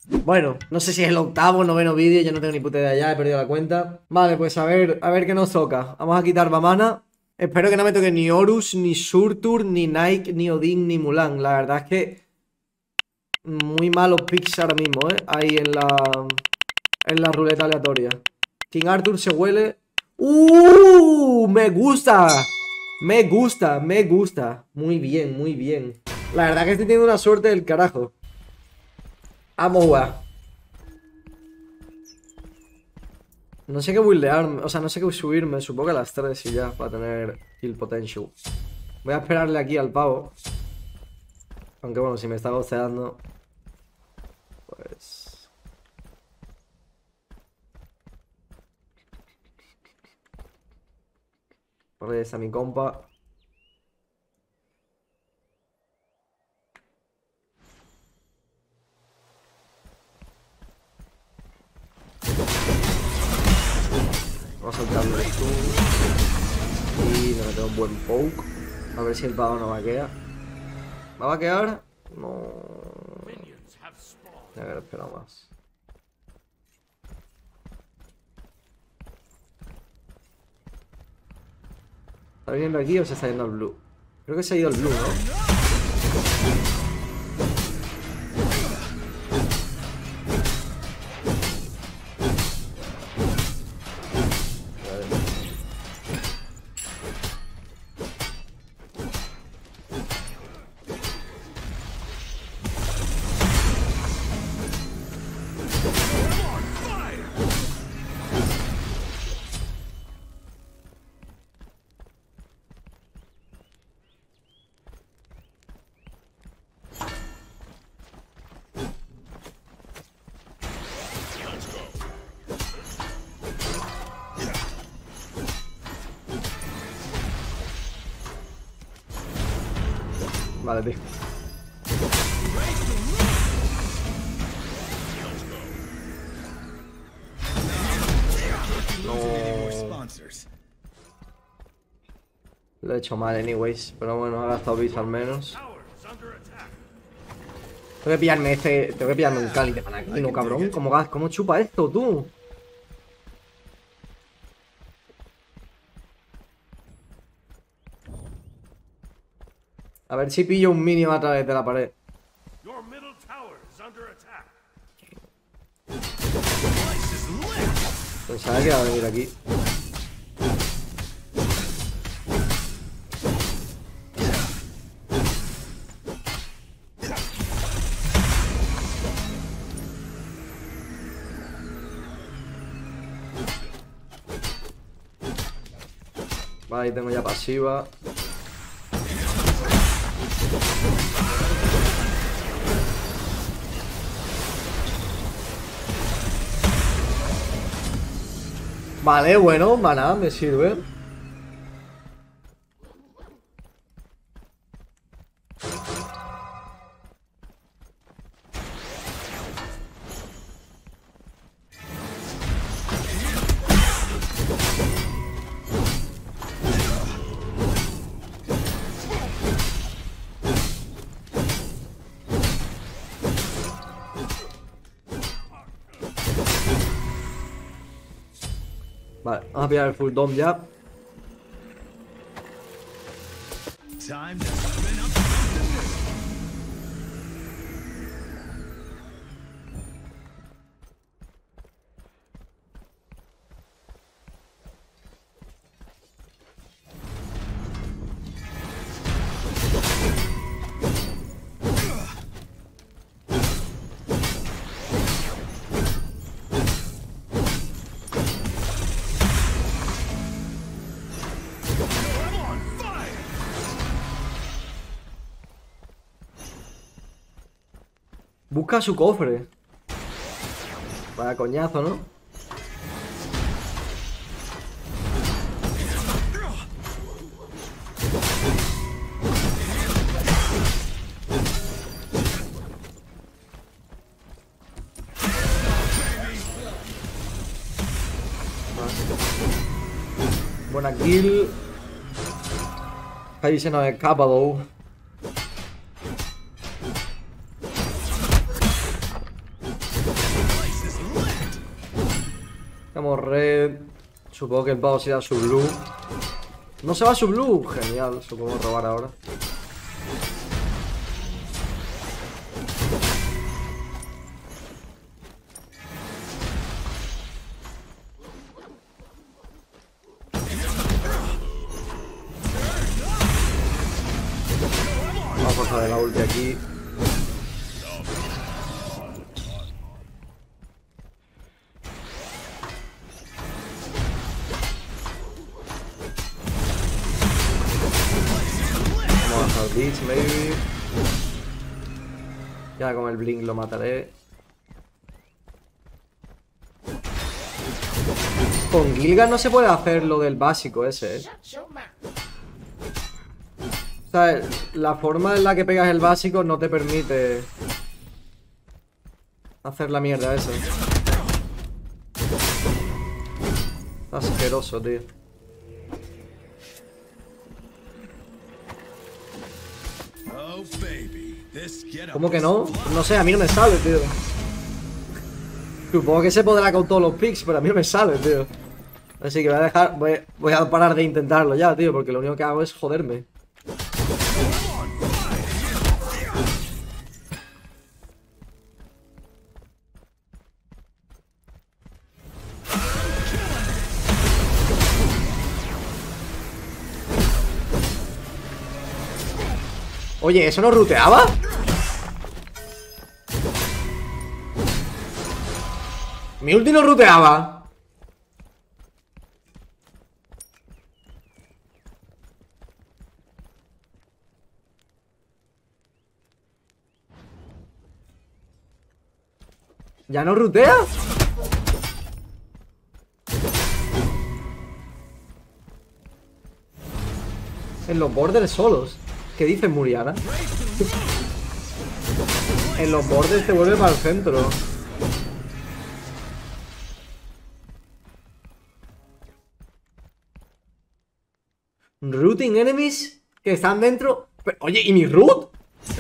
Bueno, no sé si es el octavo o noveno vídeo, yo no tengo ni puta idea ya, he perdido la cuenta. Vale, pues a ver qué nos toca. Vamos a quitar Vamana. Espero que no me toque ni Horus, ni Surtur, ni Nike, ni Odin, ni Mulan. La verdad es que muy malos picks ahora mismo, ¿eh? Ahí en la ruleta aleatoria. King Arthur se huele. Me gusta. Me gusta, me gusta. Muy bien, muy bien. La verdad que estoy teniendo una suerte del carajo. Vamos a jugar. No sé qué buildearme, o sea, no sé qué subirme. Supongo que a las 3 y ya, para tener kill potential. Voy a esperarle aquí al pavo. Aunque bueno, si me está goceando, pues... Por ahí está mi compa. Vamos a saltarle esto. Y le metemos un buen poke. A ver si el pavo no vaquea. ¿Va a vaquear? No. A ver, espera más. ¿Está viniendo aquí o se está yendo al blue? Creo que se ha ido al blue, ¿no? Vale, tío. No. Lo he hecho mal, anyways. Pero bueno, ha gastado bits al menos. Tengo que pillarme tengo que pillarme un Cali de Manaquino, cabrón. ¿Cómo chupa esto, tú? A ver si pillo un minion a través de la pared. Pensaba que iba a venir aquí. Vale, ahí tengo ya pasiva. Vale, bueno, maná, me sirve. Vale, vamos a pillar el full dome ya. Busca su cofre. Vaya coñazo, ¿no? Buena kill. Ahí se nos escapa, though. Vamos red. Supongo que el pavo se irá a su blue. ¿No se va a su blue? Genial, supongo robar ahora. Vamos a pasar de la ulti aquí. Vamos a Bleach, maybe. Ya con el blink lo mataré. Con Gilgas no se puede hacer lo del básico ese, O sea, la forma en la que pegas el básico no te permite hacer la mierda esa. Asqueroso, tío. ¿Cómo que no? No sé, a mí no me sale, tío. Supongo que se podrá con todos los picks, pero a mí no me sale, tío. Así que voy a dejar... Voy a parar de intentarlo ya, tío, porque lo único que hago es joderme. Oye, ¿eso no ruteaba? Mi ulti no ruteaba. ¿Ya no rutea? En los borders solos. ¿Qué dices, Muriana? En los bordes te vuelve para el centro. Rooting enemies que están dentro. Pero, oye, ¿y mi root?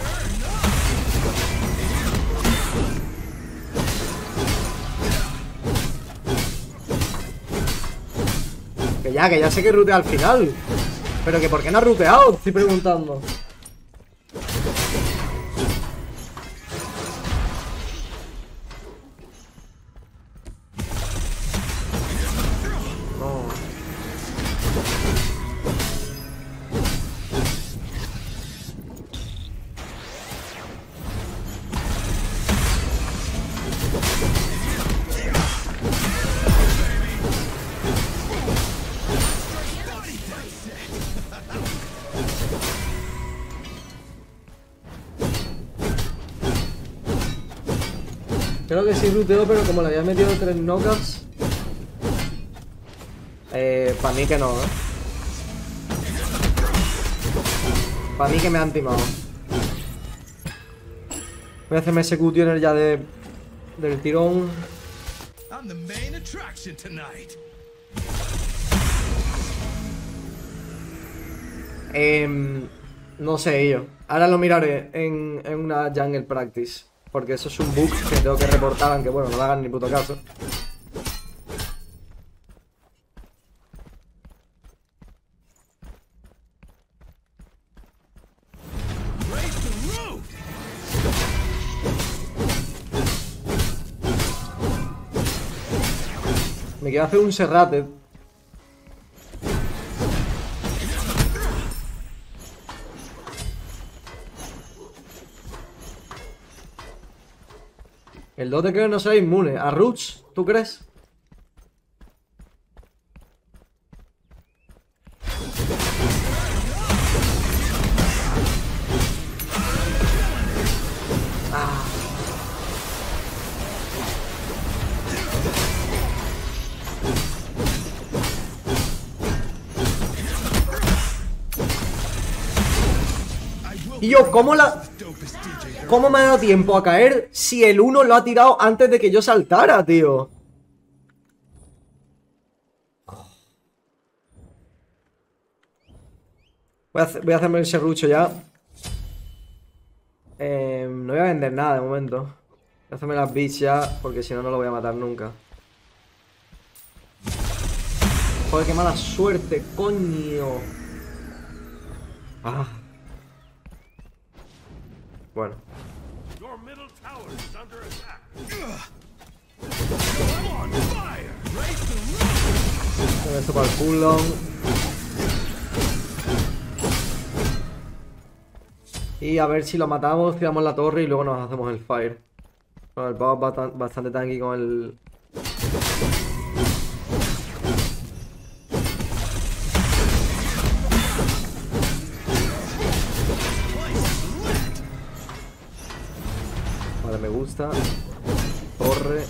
Que ya sé que rutea al final. Pero que ¿por qué no ha ruteado? Estoy preguntando. No. Creo que sí ruteo, pero como le había metido 3 knockouts. Para mí que no, Para mí que me han timado. Voy a hacerme ese Q-Tuner ya del tirón. No sé yo. Ahora lo miraré en una Jungle Practice. Porque eso es un bug que tengo que reportar, aunque bueno, no le hagan ni puto caso. Me quiero hacer un Serrated. El dote creo que no será inmune. ¿A Roots? ¿Tú crees? Ah. Y yo, ¿cómo me ha dado tiempo a caer si el 1 lo ha tirado antes de que yo saltara, tío? Voy a hacerme el serrucho ya. No voy a vender nada de momento. Voy a hacerme las beats ya, porque si no, no lo voy a matar nunca. Joder, qué mala suerte, coño. Ah. Bueno. Esto para el cooldown. Y a ver si lo matamos, tiramos la torre y luego nos hacemos el fire. Bueno, el pavo es bastante tanky con el... Vale, me gusta. Torre.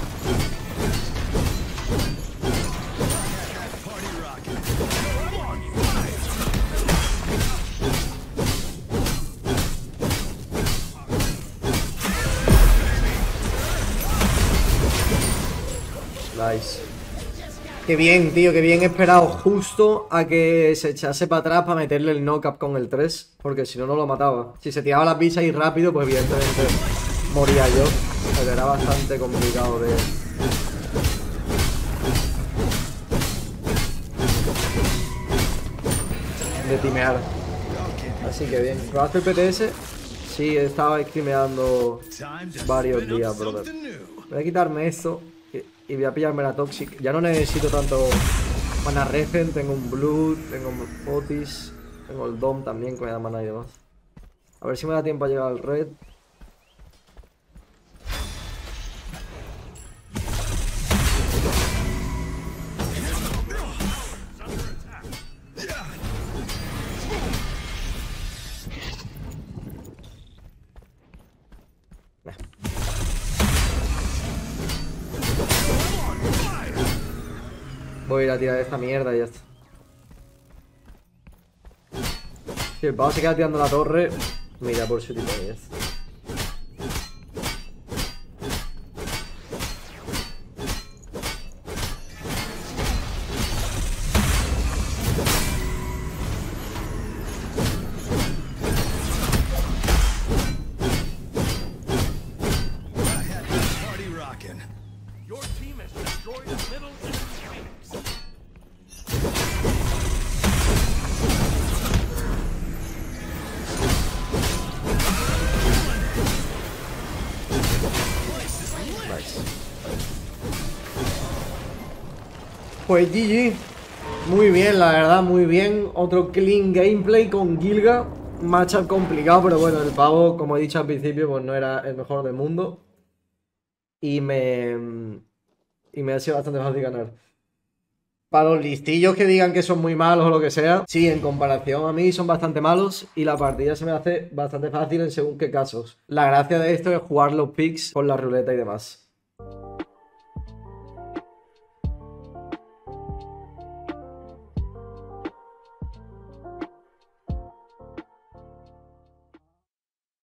Nice. Qué bien, tío, qué bien he esperado justo a que se echase para atrás para meterle el knock-up con el 3, porque si no, no lo mataba. Si se tiraba la pizza ahí rápido, pues evidentemente moría yo. Pero era bastante complicado de timear. Así que bien. ¿Probaste el PTS? Sí, estaba streameando varios días, brother. Voy a quitarme esto y voy a pillarme la Toxic. Ya no necesito tanto mana regen. Tengo un Blood, tengo un Otis, tengo el Dom también, que me da mana y demás. A ver si me da tiempo a llegar al red. Voy a ir a tirar esta mierda y ya está. Si el pavo se queda tirando la torre, mira por su tipo de 10. Pues GG. Muy bien, la verdad, muy bien. Otro clean gameplay con Gilga. Matchup complicado, pero bueno, el pavo, como he dicho al principio, pues no era el mejor del mundo. Y me ha sido bastante fácil ganar. Para los listillos que digan que son muy malos o lo que sea, sí, en comparación a mí son bastante malos y la partida se me hace bastante fácil en según qué casos. La gracia de esto es jugar los picks con la ruleta y demás.